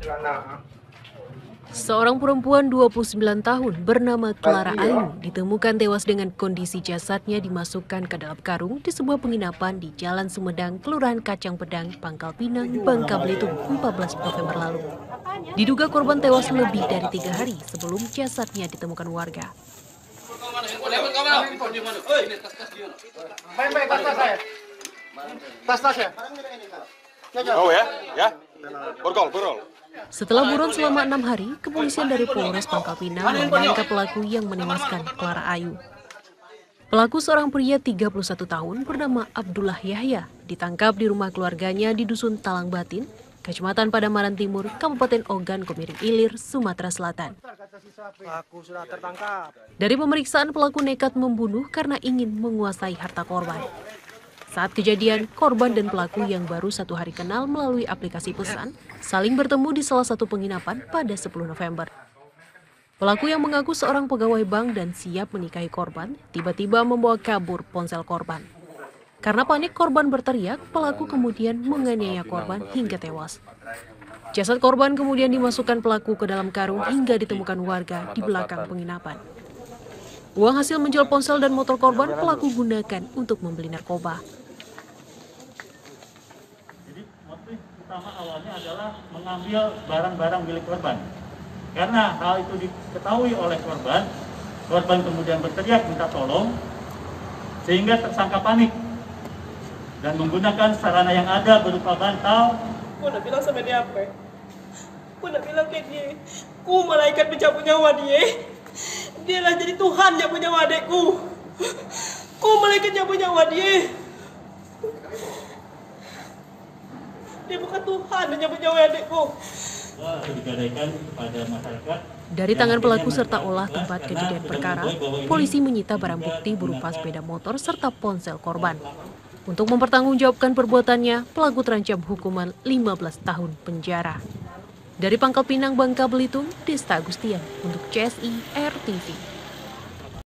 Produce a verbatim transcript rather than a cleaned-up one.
Seorang perempuan dua puluh sembilan tahun bernama Clara Ayu ditemukan tewas dengan kondisi jasadnya dimasukkan ke dalam karung di sebuah penginapan di Jalan Sumedang, Kelurahan Kacang Pedang, Pangkal Pinang, Bangka Belitung, empat belas November lalu. Diduga korban tewas lebih dari tiga hari sebelum jasadnya ditemukan warga. Oh ya, ya, borgol, borgol. Setelah buron selama enam hari, kepolisian dari Polres Pangkal Pinang menangkap pelaku yang menewaskan Clara Ayu. Pelaku seorang pria tiga puluh satu tahun bernama Abdullah Yahya ditangkap di rumah keluarganya di Dusun Talang Batin, Kecamatan Padamaran Timur, Kabupaten Ogan Komering Ilir, Sumatera Selatan. Pelaku sudah tertangkap. Dari pemeriksaan, pelaku nekat membunuh karena ingin menguasai harta korban. Saat kejadian, korban dan pelaku yang baru satu hari kenal melalui aplikasi pesan saling bertemu di salah satu penginapan pada sepuluh November. Pelaku yang mengaku seorang pegawai bank dan siap menikahi korban, tiba-tiba membawa kabur ponsel korban. Karena panik korban berteriak, pelaku kemudian menganiaya korban hingga tewas. Jasad korban kemudian dimasukkan pelaku ke dalam karung hingga ditemukan warga di belakang penginapan. Uang hasil menjual ponsel dan motor korban pelaku gunakan untuk membeli narkoba. Jadi motif utama awalnya adalah mengambil barang-barang milik korban. Karena hal itu diketahui oleh korban, korban kemudian berteriak minta tolong, sehingga tersangka panik dan menggunakan sarana yang ada berupa bantal. Aku udah bilang sama dia apa? Aku udah bilang ke dia, ku malaikat mencabut nyawa dia. Dia lah jadi Tuhan yang punya nyawa adekku. Ku malaikat yang punya nyawa dia. Dia bukan Tuhan yang punya nyawa adekku. Digadaikan kepada masyarakat. Dari tangan pelaku serta olah tempat kejadian perkara, polisi menyita barang bukti berupa sepeda motor serta ponsel korban. Untuk mempertanggungjawabkan perbuatannya, pelaku terancam hukuman lima belas tahun penjara. Dari Pangkal Pinang, Bangka Belitung, Desta Agustian untuk C S I R T V.